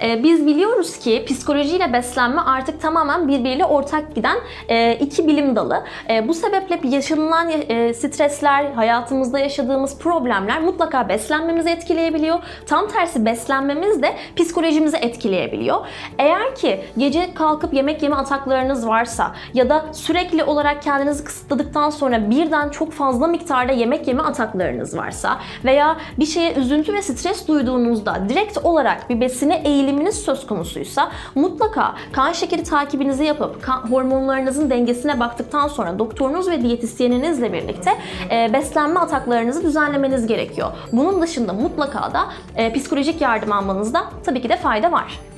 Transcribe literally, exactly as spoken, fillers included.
E, biz biliyoruz ki psikolojiyle beslenme artık tamamen birbiriyle ortak giden e, iki bilim dalı. E, bu sebeple yaşanılan e, stresler, hayatımızda yaşadığımız problemler mutlaka beslenmemizi etkileyebiliyor. Tam tersi beslenmemiz de psikolojimizi etkileyebiliyor. Eğer ki gece kalkıp yemek yeme ataklarınız varsa ya da sürekli olarak kendinizi kısıtladıktan sonra birden çok fazla miktarda yemek yeme ataklarınız varsa veya bir şeye üzüntü ve stres duyduğunuzda direkt olarak bir besine eğiliminiz söz konusuysa mutlaka kan şekeri takibinizi yapıp kan, hormonlarınızın dengesine baktıktan sonra doktorunuz ve diyetisyeninizle birlikte e, beslenme ataklarınızı düzenlemeniz gerekiyor. Bunun dışında mutlaka da e, psikolojik yardım almanızda tabii ki de fayda var.